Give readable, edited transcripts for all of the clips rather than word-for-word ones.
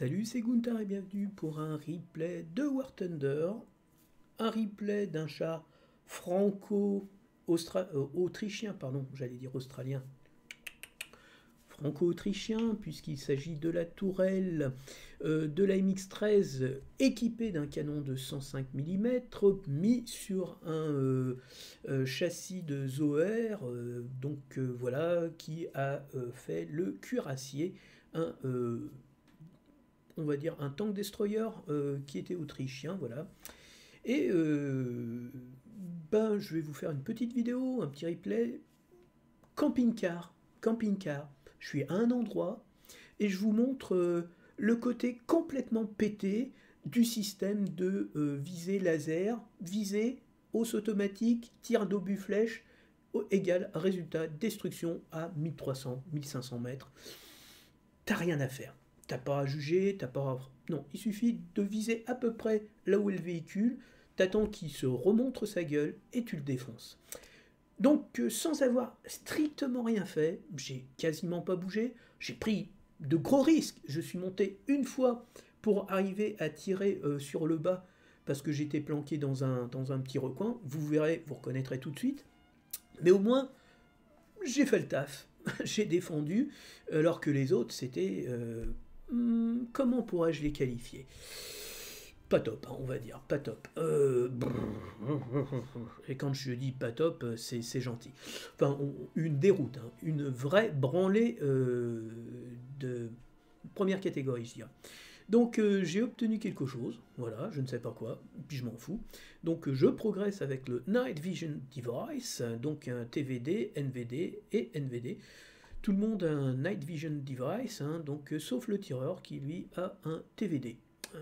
Salut, c'est Gunther et bienvenue pour un replay de War Thunder. Un replay d'un char franco-autrichien, pardon, j'allais dire australien. Franco-autrichien, puisqu'il s'agit de la tourelle de la MX-13 équipée d'un canon de 105 mm, mis sur un châssis de Zoer, voilà, qui a fait le cuirassier, on va dire un tank destroyer qui était autrichien, voilà. Et je vais vous faire une petite vidéo, un petit replay. Camping-car. Je suis à un endroit et je vous montre le côté complètement pété du système de visée laser, visée, hausse automatique, tir d'obus flèche, égale résultat destruction à 1300-1500 mètres. T'as rien à faire. T'as pas à juger, t'as pas à... Non, il suffit de viser à peu près là où est le véhicule, t'attends qu'il se remontre sa gueule et tu le défonces. Donc, sans avoir strictement rien fait, j'ai quasiment pas bougé, j'ai pris de gros risques. Je suis monté une fois pour arriver à tirer sur le bas parce que j'étais planqué dans un petit recoin. Vous verrez, vous reconnaîtrez tout de suite. Mais au moins, j'ai fait le taf. J'ai défendu, alors que les autres, c'était... comment pourrais-je les qualifier ? Pas top, hein, on va dire, pas top. Et quand je dis pas top, c'est gentil. Enfin, une déroute, hein, une vraie branlée de première catégorie, je dirais. Donc j'ai obtenu quelque chose, voilà, je ne sais pas quoi, puis je m'en fous. Donc je progresse avec le Night Vision Device, donc un TVD, NVD et NVD. Tout le monde a un Night Vision Device, hein, donc sauf le tireur qui lui a un TVD.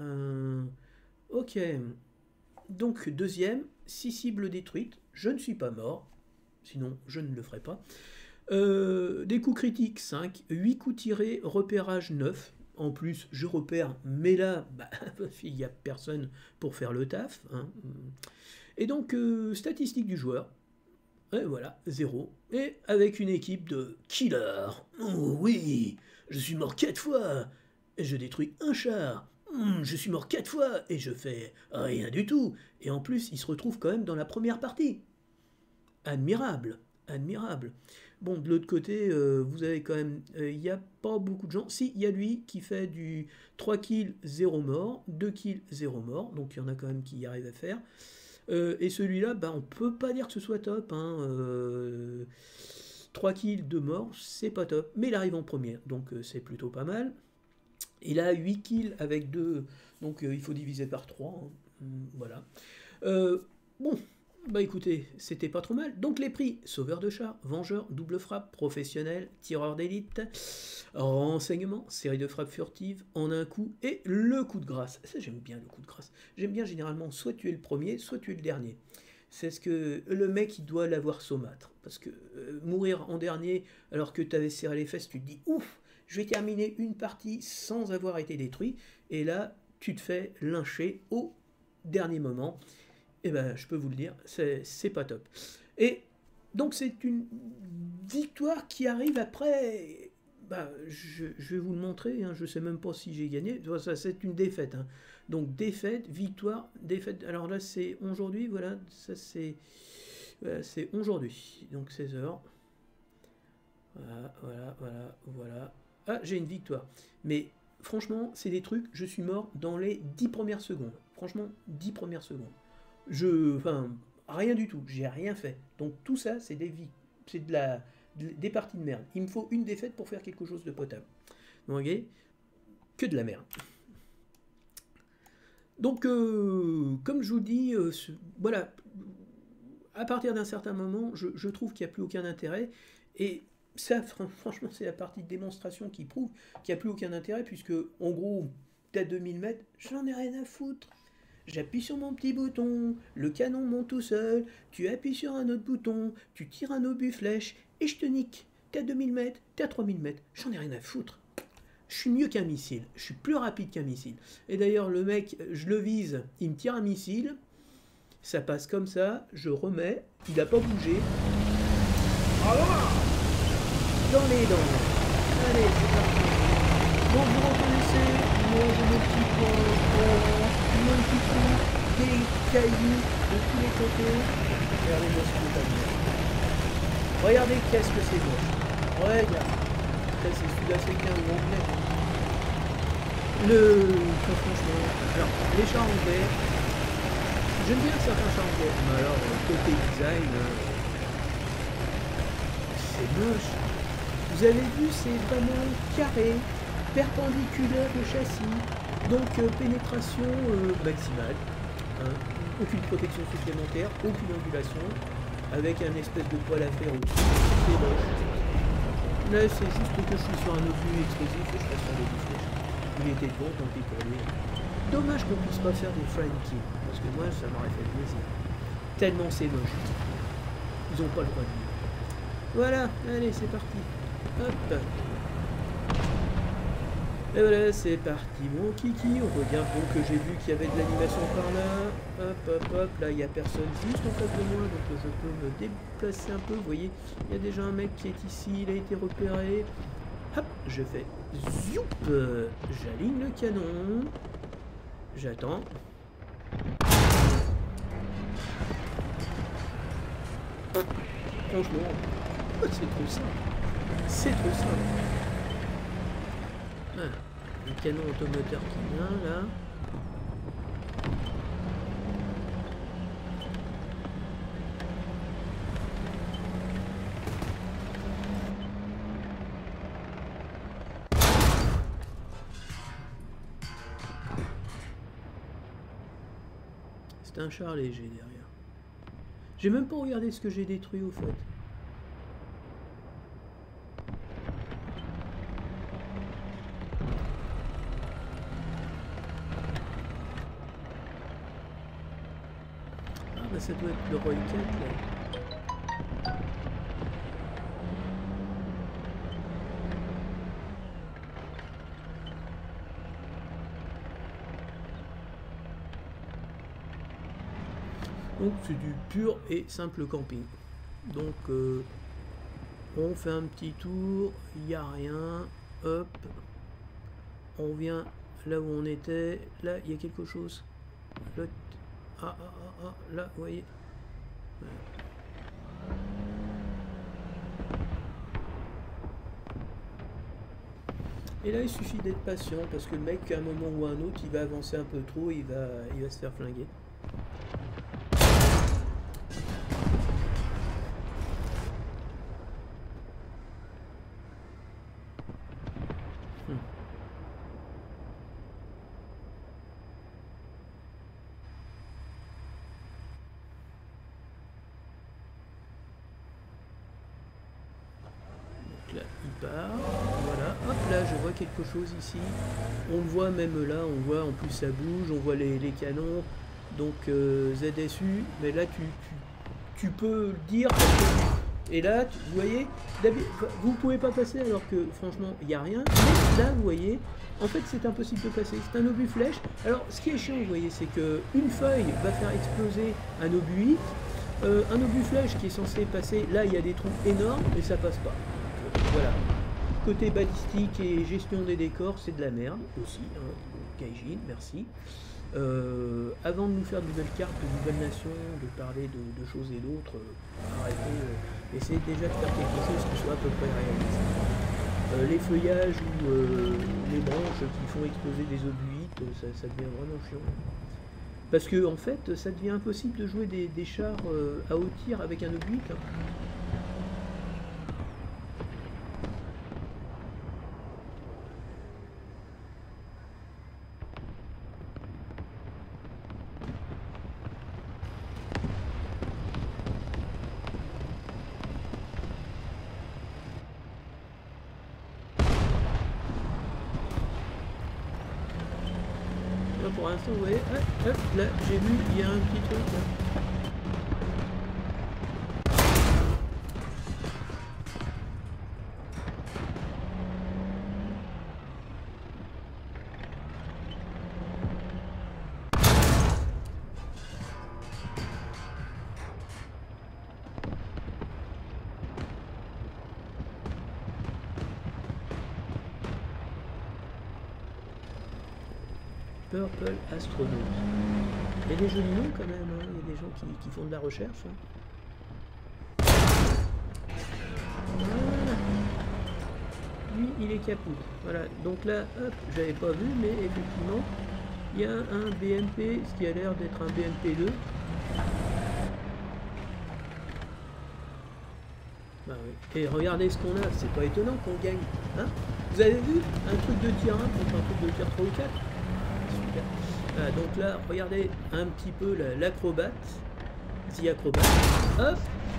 Ok, donc deuxième, 6 cibles détruites, je ne suis pas mort, sinon je ne le ferai pas. Des coups critiques 5, 8 coups tirés, repérage 9. En plus, je repère, mais là, il n'y a personne pour faire le taf. Hein. Et donc, statistiques du joueur, et voilà, 0. Et avec une équipe de killers. Oh oui, je suis mort 4 fois, et je détruis un char. Je suis mort 4 fois, et je fais rien du tout. Et en plus, il se retrouve quand même dans la première partie. Admirable, admirable. Bon, de l'autre côté, vous avez quand même... Il n'y a pas beaucoup de gens. Si, il y a lui qui fait du 3 kills, 0 mort, 2 kills, 0 mort. Donc il y en a quand même qui y arrivent à faire. Et celui-là, on ne peut pas dire que ce soit top. Hein. 3 kills, 2 morts, c'est pas top. Mais il arrive en première, donc c'est plutôt pas mal. Il a 8 kills avec 2, donc il faut diviser par 3. Hein. Voilà. Bon... écoutez, c'était pas trop mal. Donc les prix, sauveur de char, vengeur, double frappe, professionnel, tireur d'élite, renseignement, série de frappes furtives, en un coup, et le coup de grâce. Ça, j'aime bien le coup de grâce. J'aime bien généralement soit tu es le premier, soit tu es le dernier. C'est ce que le mec, il doit l'avoir saumâtre. Parce que mourir en dernier, alors que tu avais serré les fesses, tu te dis, ouf, je vais terminer une partie sans avoir été détruit. Et là, tu te fais lyncher au dernier moment. Eh je peux vous le dire, c'est pas top. Et donc c'est une victoire qui arrive après... je vais vous le montrer, hein, je sais même pas si j'ai gagné. Ça, c'est une défaite. Hein. Donc défaite, victoire, défaite. Alors là, c'est aujourd'hui, voilà, ça c'est... Voilà, c'est aujourd'hui, donc 16h. Voilà. Ah, j'ai une victoire. Mais franchement, c'est des trucs, je suis mort dans les 10 premières secondes. Franchement, 10 premières secondes. Rien du tout, j'ai rien fait. Donc tout ça, c'est des parties de merde. Il me faut une défaite pour faire quelque chose de potable. Donc, okay, que de la merde. Donc, comme je vous dis, voilà, à partir d'un certain moment, je trouve qu'il n'y a plus aucun intérêt. Et ça, franchement, c'est la partie de démonstration qui prouve qu'il n'y a plus aucun intérêt, puisque, en gros, t'as 2000 mètres, j'en ai rien à foutre. J'appuie sur mon petit bouton, le canon monte tout seul, tu appuies sur un autre bouton, tu tires un obus flèche, et je te nique. T'es à 2000 mètres, t'es à 3000 mètres, j'en ai rien à foutre. Je suis mieux qu'un missile, je suis plus rapide qu'un missile. Et d'ailleurs, le mec, je le vise, il me tire un missile, ça passe comme ça, je remets, il n'a pas bougé. Dans les dents. Allez, c'est parti. Donc vous reconnaissez, moi j'ai mon petit mon petit trou, des cailloux de tous les côtés. Regardez-moi ce que ça vient. Regardez qu'est-ce que c'est moche. Regarde. C'est sud-africain ou anglais. Franchement, alors, les chars anglais, j'aime bien certains chars anglais, mais alors, côté design, c'est moche. Vous avez vu, c'est vraiment carré, perpendiculaire le châssis, donc pénétration maximale, hein, aucune protection supplémentaire, aucune ondulation, avec un espèce de poil à faire au-dessus, c'est moche. Là, c'est juste que je suis sur un obus explosif et je passe sur l'obus flèche. Il était bon, tant pis pour lui. Dommage qu'on puisse pas faire des flying kills, parce que moi, ça m'aurait fait plaisir. Tellement c'est moche. Ils ont pas le droit de vivre. Voilà, allez, c'est parti. Hop. Et voilà, c'est parti, mon kiki. On regarde donc que j'ai vu qu'il y avait de l'animation par là. Hop, hop, hop. Là, il n'y a personne juste en face de moi, donc je peux me déplacer un peu. Vous voyez, il y a déjà un mec qui est ici. Il a été repéré. Hop, je fais zoup. J'aligne le canon. J'attends. Franchement, c'est trop simple. C'est trop simple. Ah, le canon automoteur qui vient là. C'est un char léger derrière. J'ai même pas regardé ce que j'ai détruit au fait. Ah bah ça doit être le Roy 4 là. Donc c'est du pur et simple camping. Donc on fait un petit tour, il n'y a rien, hop, on vient là où on était, là il y a quelque chose, là, là vous voyez. Et là il suffit d'être patient parce que le mec à un moment ou à un autre il va avancer un peu trop, il va se faire flinguer. Là, il part, voilà, hop là, je vois quelque chose ici, on le voit même là, on voit en plus ça bouge, on voit les canons, donc ZSU, mais là tu peux le dire, et là, vous voyez, vous pouvez pas passer alors que franchement, il n'y a rien, mais là, vous voyez, en fait c'est impossible de passer, c'est un obus flèche, alors ce qui est chiant, vous voyez, c'est qu'une feuille va faire exploser un obus 8, un obus flèche qui est censé passer, là il y a des trous énormes, et ça passe pas. Voilà. Côté balistique et gestion des décors, c'est de la merde aussi. Hein. Gaijin, merci. Avant de nous faire de nouvelles cartes, de nouvelles nations, de parler de choses et d'autres, arrêtez, essayez déjà de faire quelque chose qui soit à peu près réaliste. Les feuillages ou les branches qui font exploser des obus 8, ça devient vraiment chiant. Parce que en fait, ça devient impossible de jouer des chars à haut tir avec un obus 8. Hein. Pour l'instant, vous voyez, hop, là, j'ai vu, il y a un petit truc là. Purple Astronaut. Il y a des jolis noms quand même, hein. Il y a des gens qui font de la recherche. Hein. Voilà. Lui, il est caput. Voilà, donc là, hop, j'avais pas vu, mais effectivement, il y a un BMP, ce qui a l'air d'être un BMP2. Bah oui. Et regardez ce qu'on a, c'est pas étonnant qu'on gagne. Hein, vous avez vu un truc de tir 1 contre un truc de tir 3 ou 4? Super. Ah, donc là, regardez un petit peu l'acrobate. The Acrobat. Hop.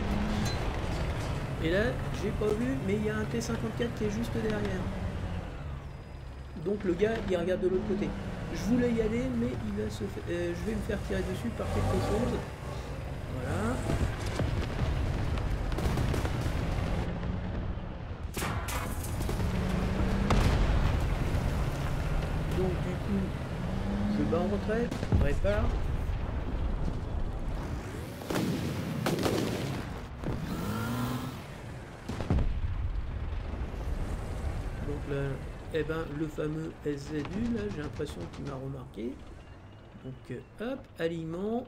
Et là, j'ai pas vu, mais il y a un T-54 qui est juste derrière. Donc le gars, il regarde de l'autre côté. Je voulais y aller, mais il va se je vais me faire tirer dessus par quelque chose. Voilà. Donc du coup, je bats en retrait, répare. Donc là, eh ben, le fameux SZU, là, j'ai l'impression qu'il m'a remarqué. Donc hop, alignement.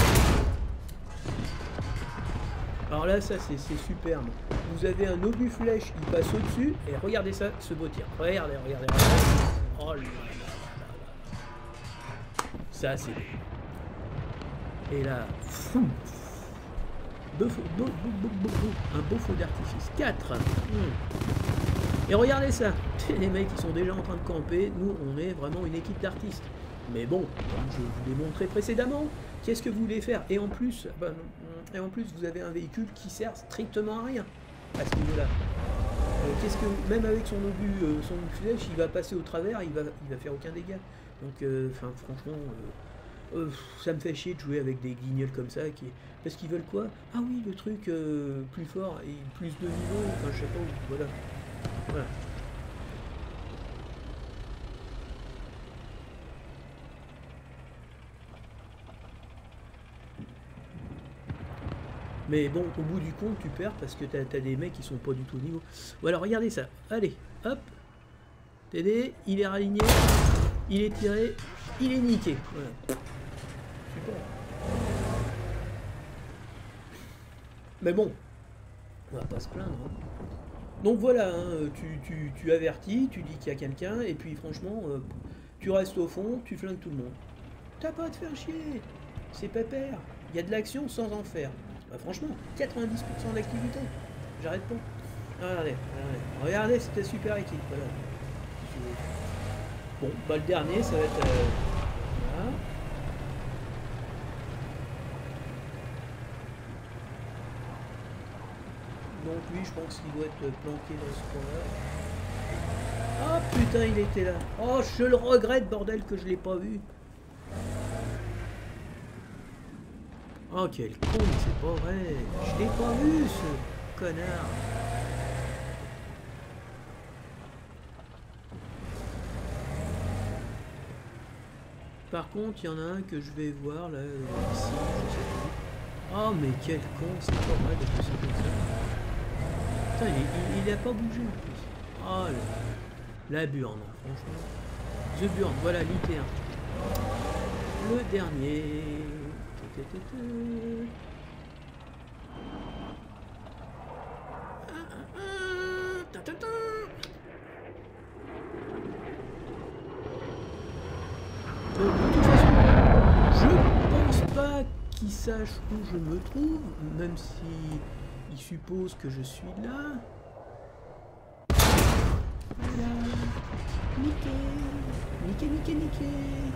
Alors là, ça c'est superbe. Vous avez un obus flèche, il passe au-dessus, et regardez ça, ce beau tir. Regardez. Oh là là. Ça c'est beau. Et là, un beau feu d'artifice. 4. Et regardez ça. Les mecs qui sont déjà en train de camper, nous on est vraiment une équipe d'artistes. Mais bon, comme je vous l'ai montré précédemment, qu'est-ce que vous voulez faire? Et en plus, vous avez un véhicule qui sert strictement à rien à ce niveau-là. Qu'est-ce que, même avec son obus flèche, il va passer au travers, il va faire aucun dégât. Donc, franchement, ça me fait chier de jouer avec des guignols comme ça, parce qu'ils veulent quoi? Ah oui, le truc plus fort et plus de niveau, enfin je sais pas où, voilà. Mais bon, au bout du compte, tu perds parce que t'as des mecs qui sont pas du tout au niveau. Voilà, regardez ça. Allez, hop. TD, il est raligné, il est tiré, il est niqué. Voilà. Super. Mais bon, on va pas se plaindre. Hein. Donc voilà, hein, tu avertis, tu dis qu'il y a quelqu'un, et puis franchement, tu restes au fond, tu flingues tout le monde. T'as pas à te faire chier, c'est pépère. Il y a de l'action sans en faire. Bah franchement, 90% d'activité. J'arrête pas. Regardez cette super équipe. Voilà. Bon, bah le dernier, ça va être... voilà. Donc lui, je pense qu'il doit être planqué dans ce coin-là. Oh putain, il était là. Oh, je le regrette, bordel, que je l'ai pas vu. Oh, quel con, c'est pas vrai. Je l'ai pas vu, ce connard. Par contre, il y en a un que je vais voir, là, ici, je sais pas. Oh, mais quel con, c'est pas vrai de passer comme ça. Putain, il a pas bougé en plus. Oh, la burne, franchement. The Burn, voilà, l'IT1. Le dernier. Donc, de toute façon, je pense pas qu'il sache où je me trouve, même si il suppose que je suis là. Voilà. Niqué.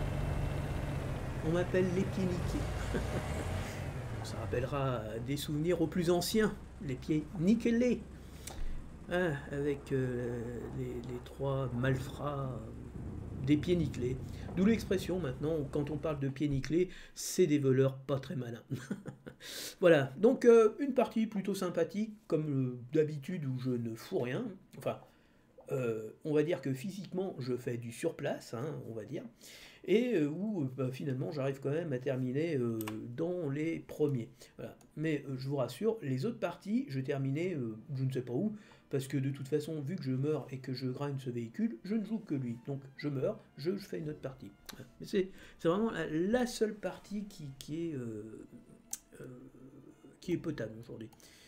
On m'appelle les pieds niqués. Ça rappellera des souvenirs aux plus anciens, les pieds nickelés. Ah, avec les trois malfrats des pieds nickelés. D'où l'expression maintenant, quand on parle de pieds nickelés, c'est des voleurs pas très malins. Voilà, donc une partie plutôt sympathique, comme d'habitude où je ne fous rien. Enfin, on va dire que physiquement, je fais du surplace, hein, on va dire, et où bah, finalement, j'arrive quand même à terminer dans les premiers. Voilà. Mais je vous rassure, les autres parties, je terminais je ne sais pas où, parce que de toute façon, vu que je meurs et que je grind ce véhicule, je ne joue que lui. Donc je meurs, je fais une autre partie. Voilà. Mais c'est vraiment la seule partie euh, qui est potable aujourd'hui.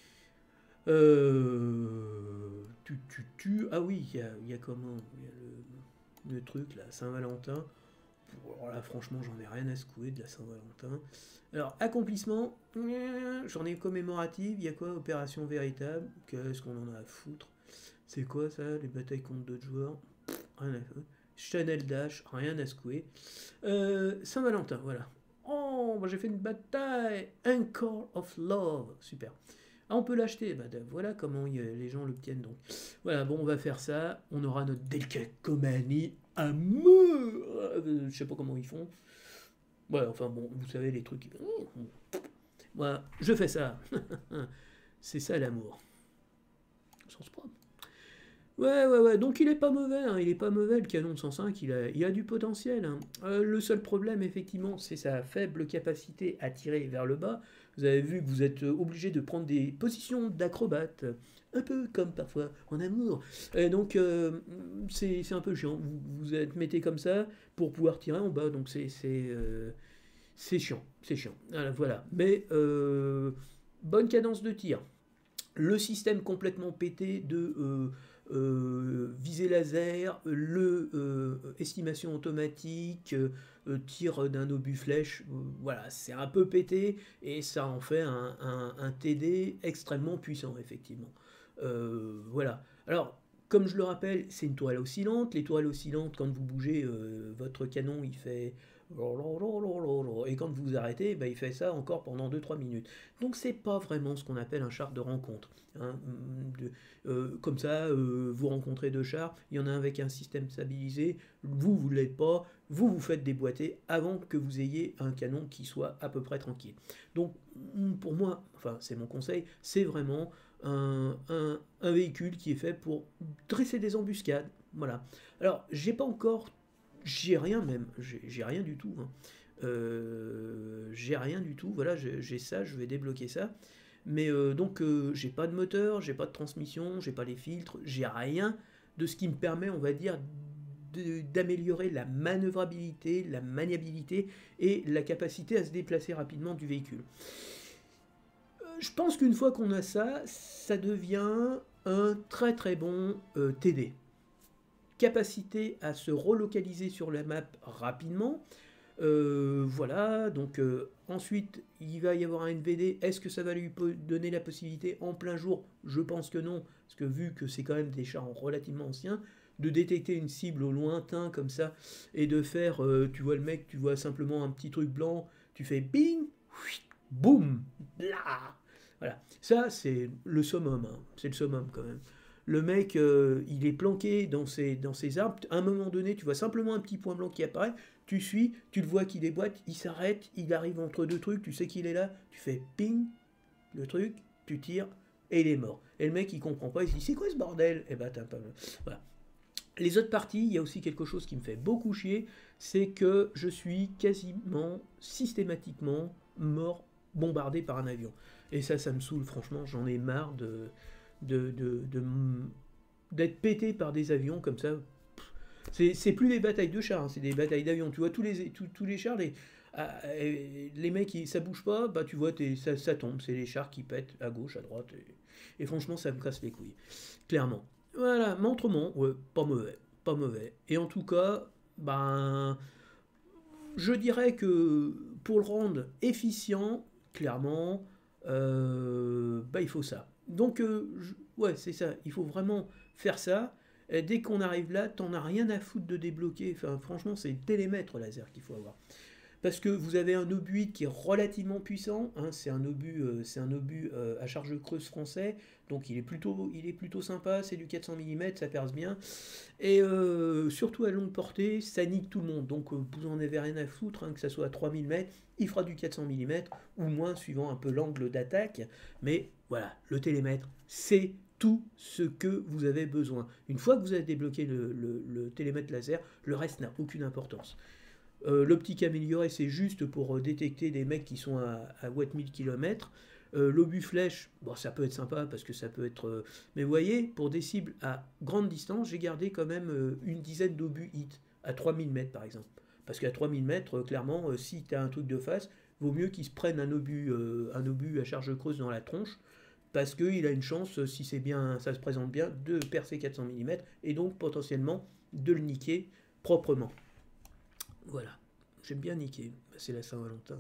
Ah oui, il y a comment? Il y a le truc là, Saint-Valentin. Alors là, franchement, j'en ai rien à secouer de la Saint-Valentin. Alors, accomplissement, j'en ai commémorative. Il y a quoi? Opération véritable. Qu'est-ce qu'on en a à foutre? C'est quoi ça? Les batailles contre d'autres joueurs? Rien à foutre. Chanel Dash, rien à secouer. Saint-Valentin, voilà. Oh, bah, j'ai fait une bataille. Encore of Love. Super. Ah, on peut l'acheter. Bah, voilà comment les gens l'obtiennent. Donc, voilà, bon, on va faire ça. On aura notre décalcomanie amour. Je sais pas comment ils font. Ouais, enfin bon, vous savez, les trucs. Voilà, je fais ça. C'est ça l'amour. Au sens propre. Ouais. Donc il est pas mauvais, hein. Il est pas mauvais le canon de 105, il a du potentiel, hein. Le seul problème, effectivement, c'est sa faible capacité à tirer vers le bas. Vous avez vu que vous êtes obligé de prendre des positions d'acrobate, un peu comme parfois en amour. Et donc c'est un peu chiant. Vous êtes mettez comme ça pour pouvoir tirer en bas, donc c'est chiant, c'est chiant. Voilà. Mais bonne cadence de tir. Le système complètement pété de visée laser, estimation automatique, tir d'un obus flèche, voilà, c'est un peu pété et ça en fait un TD extrêmement puissant, effectivement. Voilà. Alors, comme je le rappelle, c'est une tourelle oscillante. Les tourelles oscillantes, quand vous bougez, votre canon, il fait... Et quand vous vous arrêtez, bah, il fait ça encore pendant 2-3 minutes. Donc c'est pas vraiment ce qu'on appelle un char de rencontre, hein. Comme ça, vous rencontrez deux chars, il y en a un avec un système stabilisé, vous ne l'êtes pas, vous faites déboîter avant que vous ayez un canon qui soit à peu près tranquille. Donc pour moi, enfin c'est mon conseil, c'est vraiment un véhicule qui est fait pour dresser des embuscades. Voilà. Alors j'ai pas encore, j'ai rien même, j'ai rien du tout, hein. J'ai rien du tout, voilà, j'ai ça, je vais débloquer ça. Mais donc j'ai pas de moteur, j'ai pas de transmission, j'ai pas les filtres, j'ai rien de ce qui me permet, on va dire, d'améliorer la manœuvrabilité, la maniabilité et la capacité à se déplacer rapidement du véhicule. Je pense qu'une fois qu'on a ça, ça devient un très très bon TD. Capacité à se relocaliser sur la map rapidement. Voilà, donc ensuite il va y avoir un NVD. Est-ce que ça va lui donner la possibilité en plein jour? Je pense que non, parce que vu que c'est quand même des chars relativement anciens, de détecter une cible au lointain comme ça et de faire, tu vois le mec, tu vois simplement un petit truc blanc, tu fais bing, boum, blah. Voilà, ça c'est le summum, hein. C'est le summum quand même. Le mec, il est planqué dans ses arbres. À un moment donné, tu vois simplement un petit point blanc qui apparaît. Tu suis, tu le vois qui déboîte, il s'arrête, il arrive entre deux trucs, tu sais qu'il est là. Tu fais ping, le truc, tu tires, et il est mort. Et le mec, il comprend pas, il se dit c'est quoi ce bordel? Et bah, t'as pas. Voilà. Les autres parties, il y a aussi quelque chose qui me fait beaucoup chier, c'est que je suis quasiment systématiquement mort bombardé par un avion. Et ça me saoule, franchement, j'en ai marre d'être pété par des avions comme ça. C'est plus des batailles de chars, hein, c'est des batailles d'avions. Tu vois, tous les chars, les mecs, ça bouge pas, bah tu vois, ça tombe. C'est les chars qui pètent à gauche, à droite. Et franchement, ça me casse les couilles. Clairement. Voilà, mais autrement, ouais, pas mauvais. Pas mauvais. Et en tout cas, ben, je dirais que pour le rendre efficient, clairement, bah, il faut ça. Donc, ouais, c'est ça. Il faut vraiment faire ça. Et dès qu'on arrive là, t'en as rien à foutre de débloquer. Enfin, franchement, c'est le télémètre laser qu'il faut avoir. Parce que vous avez un obus qui est relativement puissant, hein, c'est un obus à charge creuse français, donc il est plutôt sympa, c'est du 400 mm, ça perce bien, et surtout à longue portée, ça nique tout le monde, donc vous en avez rien à foutre, hein, que ça soit à 3000 mètres, il fera du 400 mm, ou moins, suivant un peu l'angle d'attaque, mais voilà, le télémètre, c'est tout ce que vous avez besoin. Une fois que vous avez débloqué le télémètre laser, le reste n'a aucune importance. L'optique améliorée, c'est juste pour détecter des mecs qui sont à 1000 km. L'obus flèche, bon, ça peut être sympa parce que ça peut être. Mais vous voyez, pour des cibles à grande distance, j'ai gardé quand même une dizaine d'obus hit, à 3000 mètres par exemple. Parce qu'à 3000 mètres, clairement, si tu as un truc de face, vaut mieux qu'ils se prennent un obus à charge creuse dans la tronche, parce qu'il a une chance, si c'est bien, ça se présente bien, de percer 400 mm et donc potentiellement de le niquer proprement. Voilà, j'aime bien niquer, c'est la Saint-Valentin.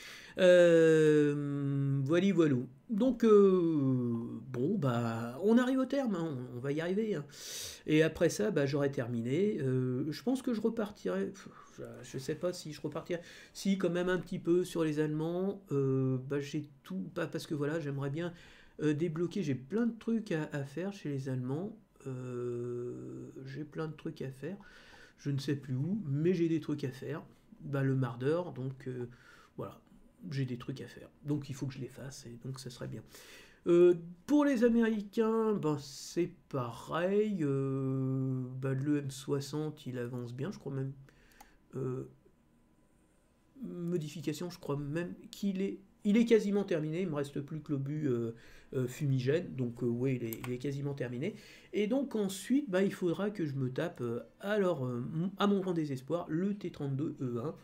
Voilà, voilà. Donc, bon, bah, on arrive au terme, hein, on va y arriver. Hein. Et après ça, bah, j'aurai terminé. Je pense que je repartirai. Je sais pas si je repartirai. Si, quand même un petit peu sur les Allemands. Bah, j'ai tout. Pas parce que voilà, j'aimerais bien débloquer. J'ai plein de trucs à faire chez les Allemands. J'ai plein de trucs à faire. Je ne sais plus où, mais j'ai des trucs à faire. Bah, le Mardeur, donc voilà j'ai des trucs à faire. Donc il faut que je les fasse, et donc ça serait bien. Pour les Américains, ben, c'est pareil. Ben, le M60, il avance bien, je crois même. Modification, je crois même qu'il est... Il est quasiment terminé, il me reste plus que l'obus fumigène, donc oui, il est quasiment terminé. Et donc ensuite, bah, il faudra que je me tape, alors, à mon grand désespoir, le T32E1.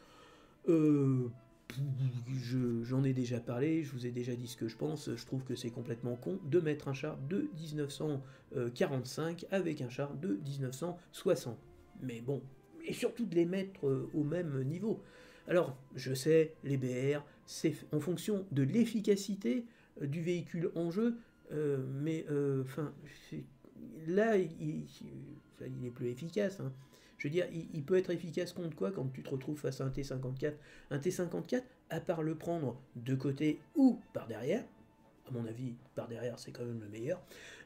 J'en ai déjà parlé, je vous ai déjà dit ce que je pense, je trouve que c'est complètement con de mettre un char de 1945 avec un char de 1960. Mais bon, et surtout de les mettre au même niveau. Alors, je sais, les BR, c'est en fonction de l'efficacité du véhicule en jeu, mais enfin, là, il est plus efficace. Hein. Je veux dire, il peut être efficace contre quoi quand tu te retrouves face à un T54? Un T54, à part le prendre de côté ou par derrière, à mon avis, par derrière, c'est quand même le meilleur,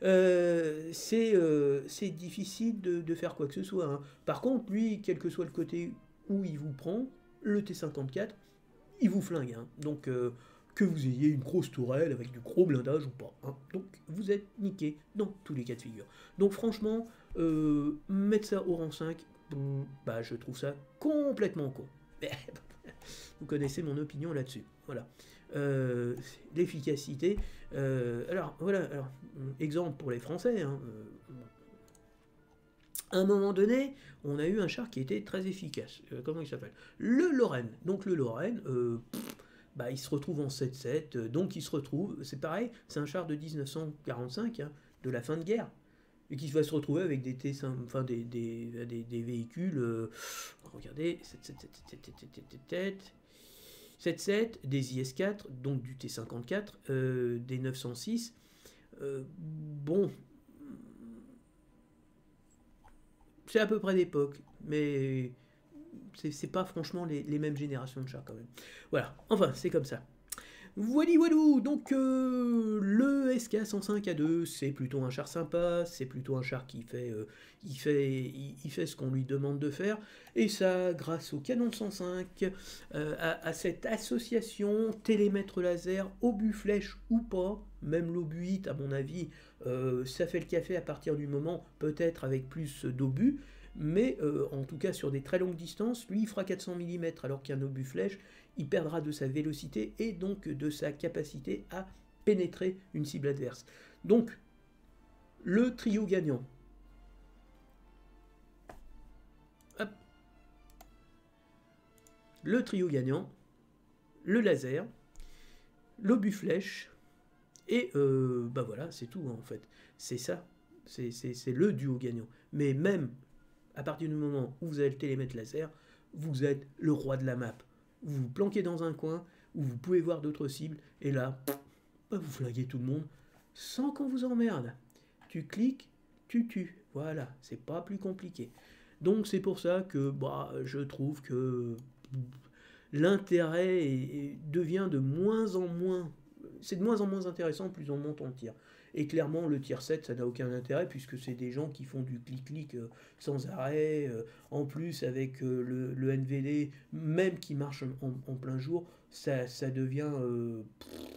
c'est difficile de faire quoi que ce soit. Hein. Par contre, lui, quel que soit le côté où il vous prend, le T54, il vous flingue. Hein. Donc, que vous ayez une grosse tourelle avec du gros blindage ou pas. Hein. Donc, vous êtes niqué dans tous les cas de figure. Donc, franchement, mettre ça au rang 5, bah, je trouve ça complètement con. Vous connaissez mon opinion là-dessus. Voilà. L'efficacité. Alors, voilà. Alors, exemple pour les Français. Hein, à un moment donné, on a eu un char qui était très efficace. Comment il s'appelle? Le Lorraine. Donc, le Lorraine. Bah, il se retrouve en 7-7, donc il se retrouve, c'est pareil, c'est un char de 1945, hein, de la fin de guerre, et qui va se retrouver avec des T5, enfin des véhicules, regardez, 7-7, des IS-4, donc du T-54, des 906, bon, c'est à peu près d'époque, mais c'est pas franchement les mêmes générations de chars quand même. Voilà, enfin, c'est comme ça. Voilà, voilà, donc le SK105A2, c'est plutôt un char sympa, c'est plutôt un char qui fait, il fait ce qu'on lui demande de faire, et ça, grâce au canon 105, à cette association télémètre laser, obus flèche ou pas, même l'obus hit, à mon avis, ça fait le café à partir du moment, peut-être avec plus d'obus, mais en tout cas sur des très longues distances, lui il fera 400 mm alors qu'un obus flèche, il perdra de sa vélocité et donc de sa capacité à pénétrer une cible adverse. Donc, le trio gagnant. Hop. Le trio gagnant, le laser, l'obus flèche, et bah voilà, c'est tout en fait. C'est ça, c'est le duo gagnant. Mais même à partir du moment où vous avez le télémètre laser, vous êtes le roi de la map. Vous vous planquez dans un coin où vous pouvez voir d'autres cibles, et là, bah, vous flinguez tout le monde sans qu'on vous emmerde. Tu cliques, tu tues. Voilà, c'est pas plus compliqué. Donc c'est pour ça que bah, je trouve que l'intérêt devient de moins en moins... C'est de moins en moins intéressant plus on monte en tir. Et clairement, le tier 7, ça n'a aucun intérêt, puisque c'est des gens qui font du clic-clic sans arrêt, en plus avec le NVD, même qui marche en plein jour, ça devient...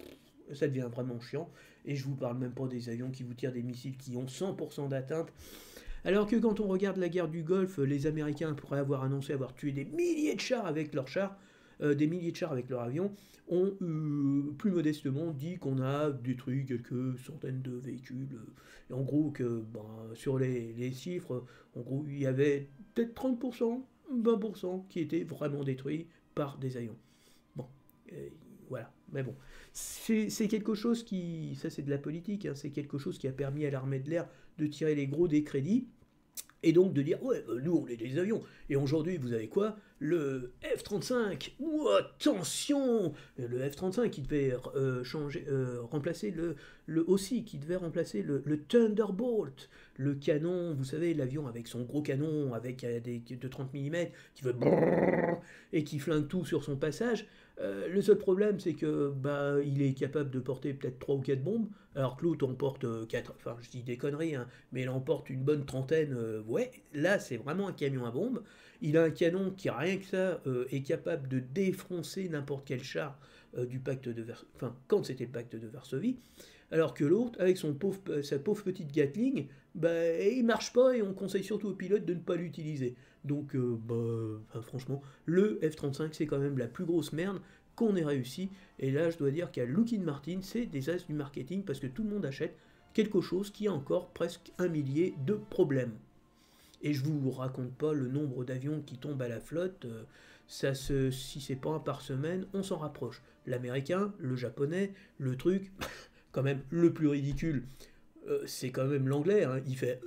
ça devient vraiment chiant. Et je vous parle même pas des avions qui vous tirent des missiles qui ont 100% d'atteinte. Alors que quand on regarde la guerre du Golfe, les Américains pourraient avoir annoncé avoir tué des milliers de chars avec leurs chars, des milliers de chars avec leurs avions, ont plus modestement dit qu'on a détruit quelques centaines de véhicules. Et en gros, que sur les chiffres, en gros, il y avait peut-être 30%, 20% qui étaient vraiment détruits par des avions. Bon, voilà. Mais bon, c'est quelque chose qui, ça c'est de la politique, hein, c'est quelque chose qui a permis à l'armée de l'air de tirer les gros des crédits. Et donc de dire, ouais, nous on est des avions. Et aujourd'hui, vous avez quoi? Le F-35. Oh, attention! Le F-35 qui devait remplacer aussi, qui devait remplacer le Thunderbolt. Le canon, vous savez, l'avion avec son gros canon, avec de 30 mm, qui veut et qui flingue tout sur son passage. Le seul problème, c'est que il est capable de porter peut-être 3 ou 4 bombes, alors que l'autre en porte 4, enfin je dis des conneries, hein, mais il en porte une bonne trentaine, ouais, là c'est vraiment un camion à bombes. Il a un canon qui, rien que ça, est capable de défoncer n'importe quel char du pacte de Varsovie, enfin quand c'était le pacte de Varsovie, alors que l'autre, avec sa pauvre petite Gatling, il marche pas et on conseille surtout aux pilotes de ne pas l'utiliser. Donc, franchement, le F-35, c'est quand même la plus grosse merde qu'on ait réussi. Et là, je dois dire qu'à Lockheed Martin, c'est des as du marketing parce que tout le monde achète quelque chose qui a encore presque 1 millier de problèmes. Et je vous raconte pas le nombre d'avions qui tombent à la flotte. Si c'est pas un par semaine, on s'en rapproche. L'américain, le japonais, le truc, quand même, le plus ridicule, c'est quand même l'anglais. Hein, il fait.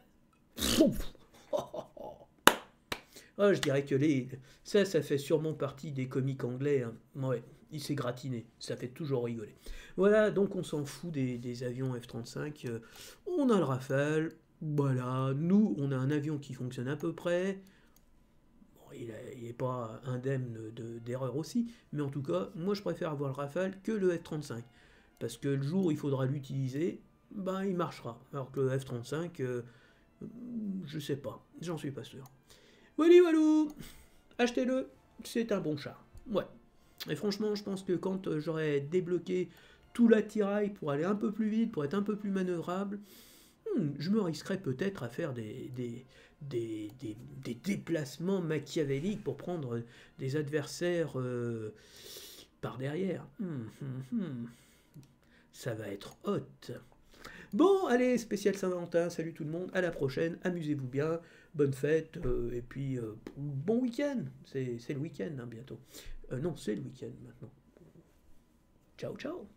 Oh, je dirais que ça fait sûrement partie des comiques anglais. Hein. Ouais, il s'est gratiné, ça fait toujours rigoler. Voilà, donc on s'en fout des avions F-35. On a le Rafale, voilà. Nous, on a un avion qui fonctionne à peu près. Bon, il n'est pas indemne d'erreur aussi, mais en tout cas, moi je préfère avoir le Rafale que le F-35. Parce que le jour où il faudra l'utiliser, il marchera. Alors que le F-35, je sais pas, j'en suis pas sûr. Walou walou, achetez-le, c'est un bon char. Ouais. Et franchement, je pense que quand j'aurai débloqué tout l'attirail pour aller un peu plus vite, pour être un peu plus manœuvrable, je me risquerais peut-être à faire des déplacements machiavéliques pour prendre des adversaires par derrière. Ça va être hot. Bon, allez, spécial Saint-Valentin, salut tout le monde, à la prochaine, amusez-vous bien, bonne fête, et puis bon week-end, c'est le week-end hein, bientôt. Non, c'est le week-end maintenant. Ciao, ciao.